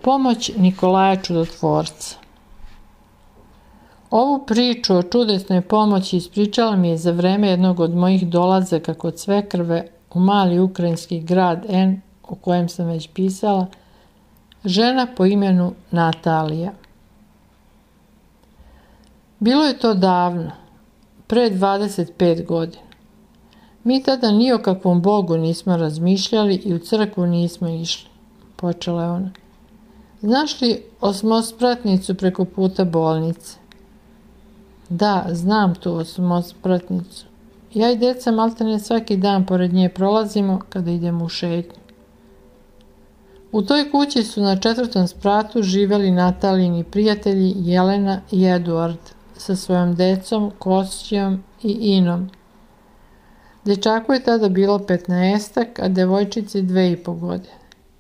Pomoć Nikolaja Čudotvorca. Ovu priču o čudesnoj pomoći ispričala mi je za vreme jednog od mojih dolazaka kod svekrve u mali ukrajinski grad N, o kojem sam već pisala, žena po imenu Natalija. Bilo je to davno, pre 25 godina. Mi tada ni o kakvom Bogu nismo razmišljali i u crkvu nismo išli, počela je ona. Znaš li osmospratnicu preko puta bolnice? Da, znam tu osmospratnicu. Ja i deca maltene svaki dan pored nje prolazimo kada idemo u šetnju. U toj kući su na 4. spratu živeli Natalijini prijatelji Jelena i Eduard sa svojom decom Kosćijom i Inom. Dečaku je tada bilo 15-ak, a devojčici 2,5 godine.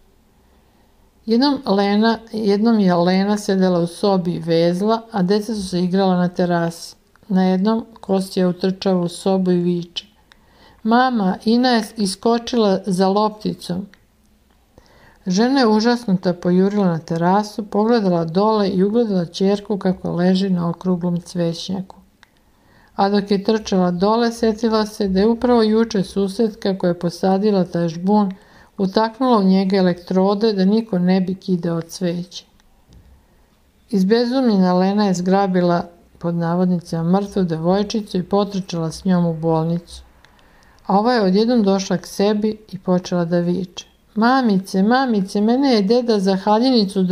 Jednom je Lena sedela u sobi i vezla, a deca su se igrala na terasi. Najednom Kostja utrčava u sobu i viče. Mama, Ina je iskočila za lopticom. Žena je užasnuta pojurila na terasu, pogledala dole i ugledala ćerku kako leži na okruglom cvećnjaku. A dok je trčala dole, setila se da je upravo juče susedka koja je posadila taj žbun utaknula u njega elektrode da niko ne bi kidao cveće. Izbezumljena Lena je zgrabila pod navodnicima mrtvu devojčicu i potrčala s njom u bolnicu. A ova je odjednom došla k sebi i počela da viče. Mamice, mamice, mene je deda za haljinicu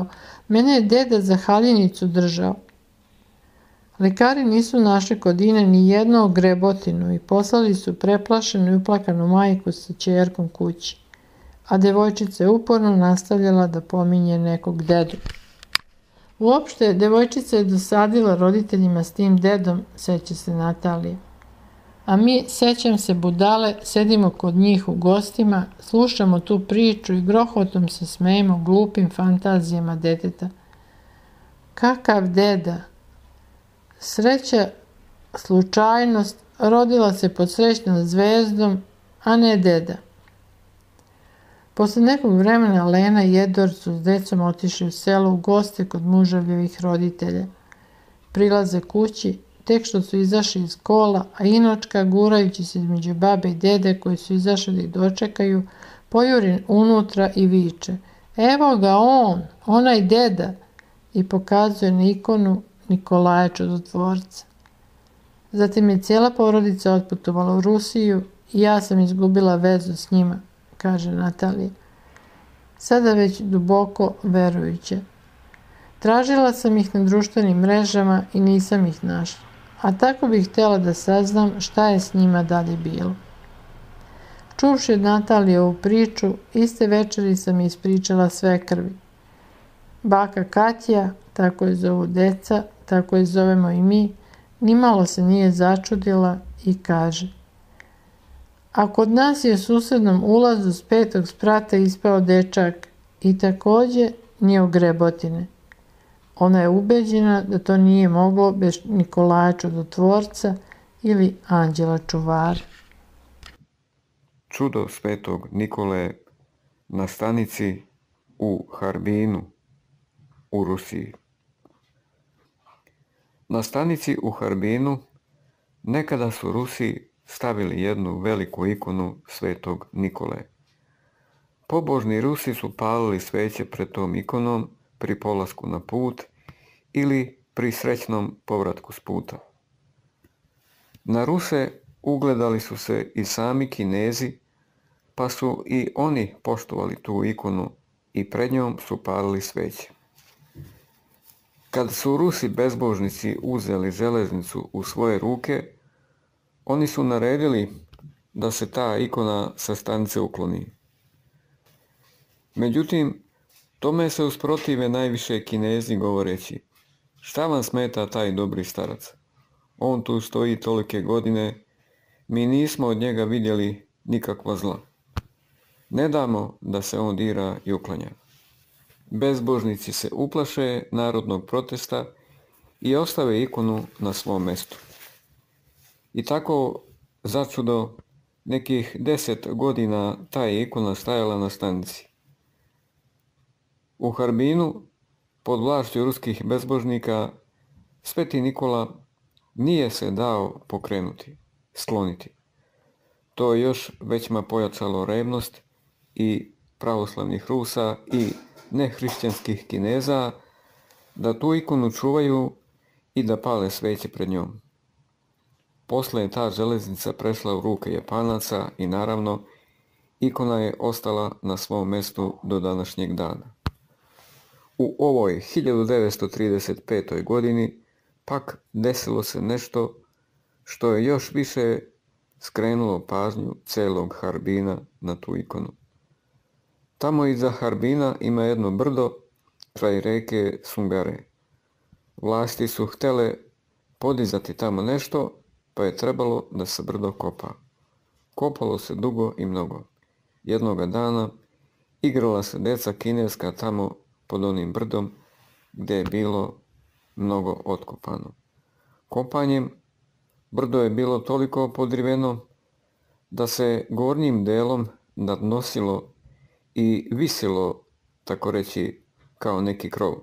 držao. Lekari nisu našli kod Ine ni jednu grebotinu i poslali su preplašenu i uplakanu majku sa ćerkom kući, a devojčica je uporno nastavljala da pominje nekog dedu. Uopšte, devojčica je dosadila roditeljima s tim dedom, seća se Natalija. A mi, sećam se budale, sedimo kod njih u gostima, slušamo tu priču i grohotom se smejemo glupim fantazijama deteta. Kakav deda? Sreća, slučajnost, rodila se pod srećnom zvezdom, a ne deda. Posle nekog vremena Lena i Eduard su s decom otišli u selo u goste kod muževljevih roditelja. Prilaze kući, tek što su izašli iz kola, a Inočka, gurajući se između babe i dede koji su izašli da ih dočekaju, pojuri unutra i viče. Evo ga onaj deda, i pokazuje na ikonu Nikolaja Čudotvorca. Zatim je cijela porodica otputovala u Rusiju i ja sam izgubila vezu s njima, kaže Natalija. Sada već duboko verujuće. Tražila sam ih na društvenim mrežama i nisam ih našla, a tako bih htjela da saznam šta je s njima dalje bilo. Čuvši od Natalije ovu priču, iste večeri sam ispričala svekrvi. Baka Katja, tako je zovu deca, tako je zovemo i mi, nimalo se nije začudila i kaže: a kod nas je u susednom ulazu s 5. sprata ispao dečak i takođe nije u grebotine. Ona je ubeđena da to nije moglo bez Nikolaja Čudotvorca ili anđela čuvara. Čudo svetog Nikole na stanici u Harbinu u Rusiji. Na stanici u Harbinu nekada su Rusi stavili jednu veliku ikonu svetog Nikole. Pobožni Rusi su palili sveće pred tom ikonom pri polasku na put ili pri srećnom povratku s puta. Na Ruse ugledali su se i sami Kinezi, pa su i oni poštovali tu ikonu i pred njom su palili sveće. Kad su Rusi bezbožnici uzeli železnicu u svoje ruke, oni su naredili da se ta ikona sa stanice ukloni. Međutim, tome se usprotive najviše Kinezi govoreći: šta vam smeta taj dobri starac? On tu stoji tolike godine, mi nismo od njega vidjeli nikakva zla. Ne damo da se on dira i uklanja. Bezbožnici se uplaše narodnog protesta i ostave ikonu na svom mestu. I tako, začudo, nekih 10 godina ta je ikona stajala na stanici. U Harbinu, pod vlašću ruskih bezbožnika, Sveti Nikola nije se dao pokrenuti, skloniti. To je još većma pojačalo revnost i pravoslavnih Rusa i nehrišćanskih Kineza da tu ikonu čuvaju i da pale sveće pred njom. Posle je ta železnica prešla u ruke Japanaca i naravno ikona je ostala na svom mestu do današnjeg dana. U ovoj 1935. godini pak desilo se nešto što je još više skrenulo pažnju celog Harbina na tu ikonu. Tamo iza Harbina ima jedno brdo kraj reke Sungare. Vlasti su htele podizati tamo nešto, pa je trebalo da se brdo kopa. Kopalo se dugo i mnogo. Jednoga dana igrala se deca kineska tamo pod onim brdom gdje je bilo mnogo otkopano. Kopanjem brdo je bilo toliko podriveno da se gornjim delom nadnosilo i visilo, tako reći, kao neki krov.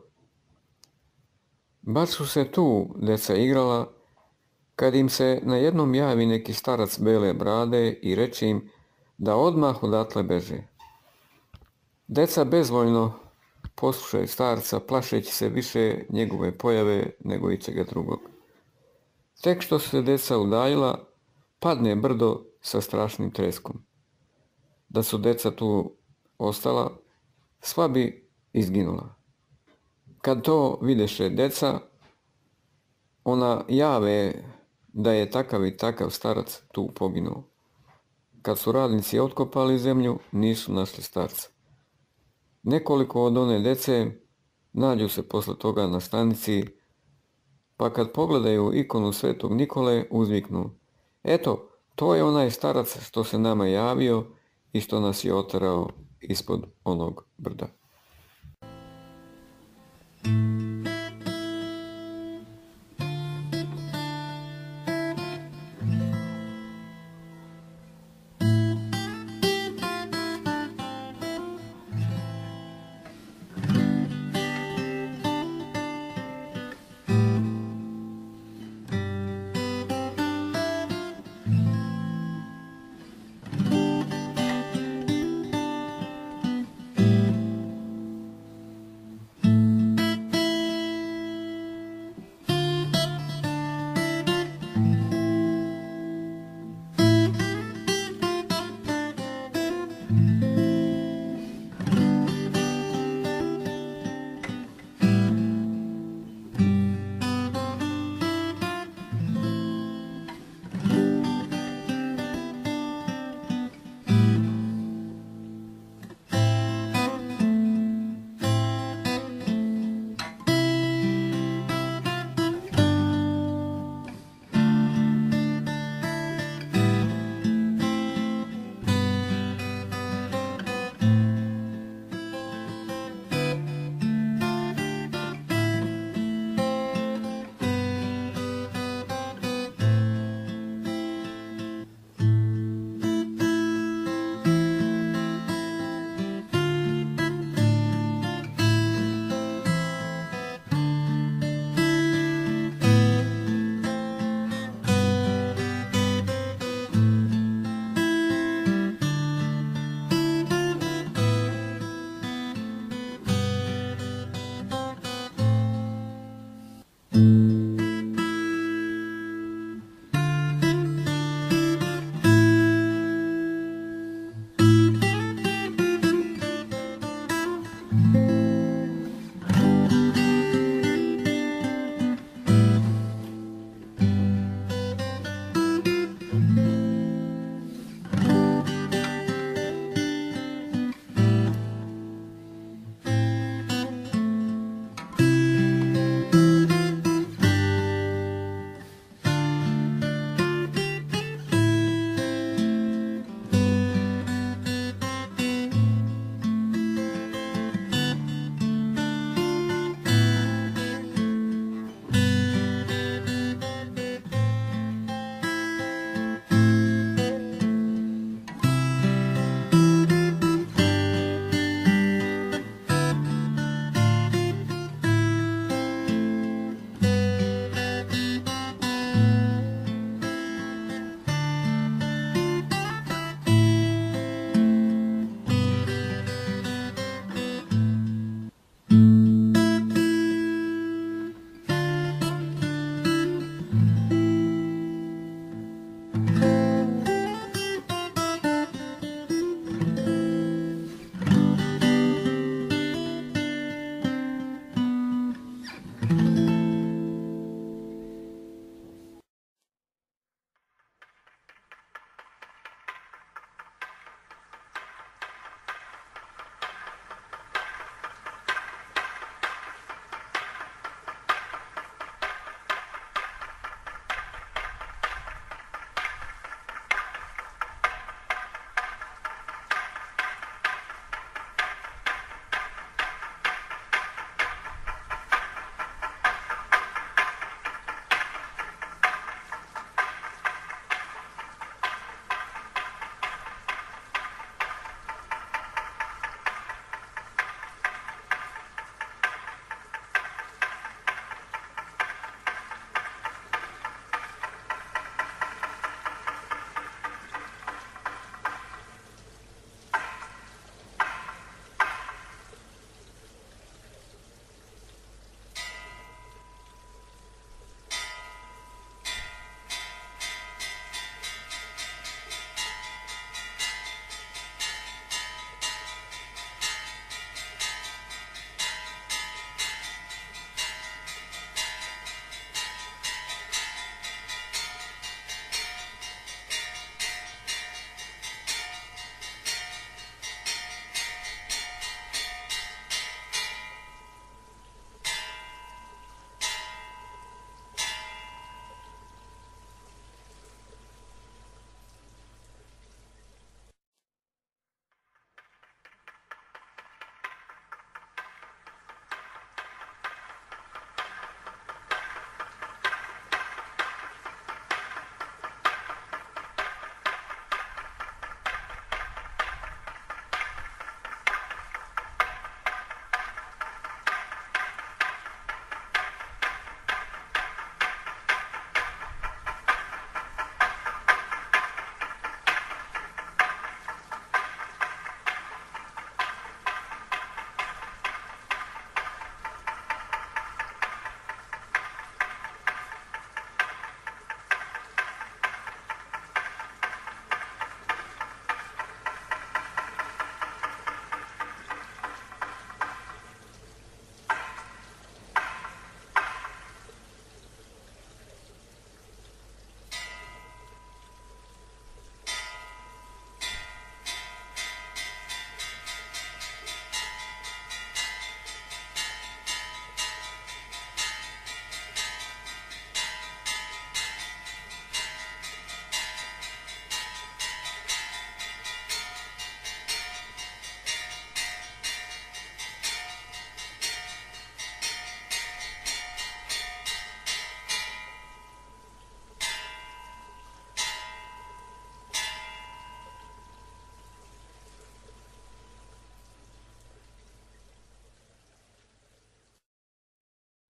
Baš su se tu deca igrala kad im se na jednom javi neki starac bele brade i reče im da odmah odatle beže. Deca bezvoljno poslušaju starca, plašeći se više njegove pojave nego ičega drugog. Tek što su se deca udaljila, padne brdo sa strašnim treskom. Da su deca tu ostala, sva bi izginula. Kad to videše deca, ona jave da je takav i takav starac tu poginuo. Kad su radnici otkopali zemlju, nisu našli starca. Nekoliko od one dece nađu se posle toga na stanici, pa kad pogledaju ikonu Svetog Nikole, uzviknu: eto, to je onaj starac što se nama javio i što nas je oterao ispod onog brda.